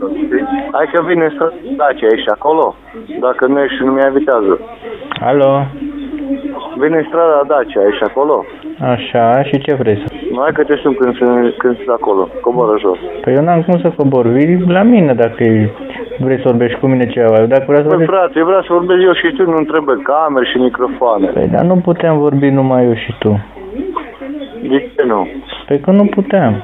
Hai că vine să Dacia, ești acolo? Dacă nu ești, nu mi-invitează. Alo? Vine în strada Dacia, ești acolo? Așa, și ce vrei să... Nu, hai că te sun când sunt acolo, coboră jos. Păi eu n-am cum să cobor, vii la mine dacă vrei să vorbești cu mine ceva. Dacă vreau să Păi vorbești... frate, eu vreau să vorbesc eu și tu, nu trebuie camere și microfoane. Păi dar nu putem vorbi numai eu și tu. De ce nu? Păi că nu putem.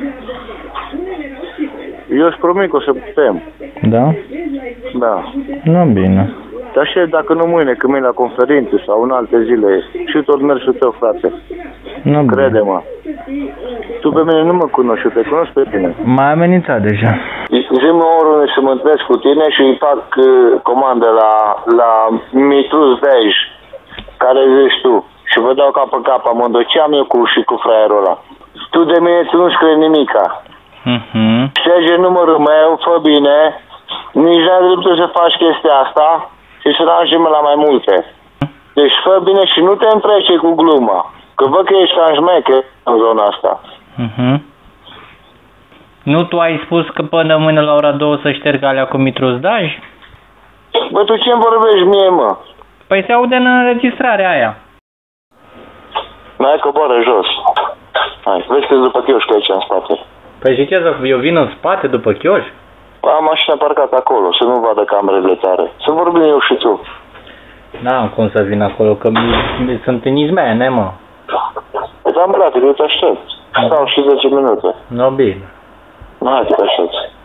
Eu îți promit că o să putem. Da? Da. Nu, bine. Dar și dacă nu mâine, când mâine la conferințe sau în alte zile, și tot mersul tău, frate. Nu, crede-mă. Tu pe mine nu mă cunoști, eu te cunosc pe tine. M-ai amenințat deja. Zi-mi oriunde să mă întâlnesc cu tine și îi fac comandă la Mitruz Bej, care zici tu. Și vă dau cap în cap amândoi. Ce am eu cu fraierul ăla? Tu de mine tu nu scrie nimica. Șterge numărul meu, fă bine. Nici n-ai dreptul să faci chestia asta și să rangem la mai multe. Deci fă bine și nu te întrece cu gluma. Că văd că ești șmecher în zona asta. Nu tu ai spus că până mâine la ora 2 să șterg alea cu Mitruz Daj? Bă, tu ce-mi vorbești mie, mă? Păi se aude în înregistrarea aia. Hai, coboară jos. Hai, vezi că după chioșcă aici în spate. Păi și ce, eu vin în spate după chioș? Am mașina parcată acolo, să nu vadă camerele tare. Să vorbim eu și tu. N-am cum să vin acolo, că sunt în izmene, mă. Da, brate, eu te aștept. Stau și 10 minute. No, bine. Hai, te aștept.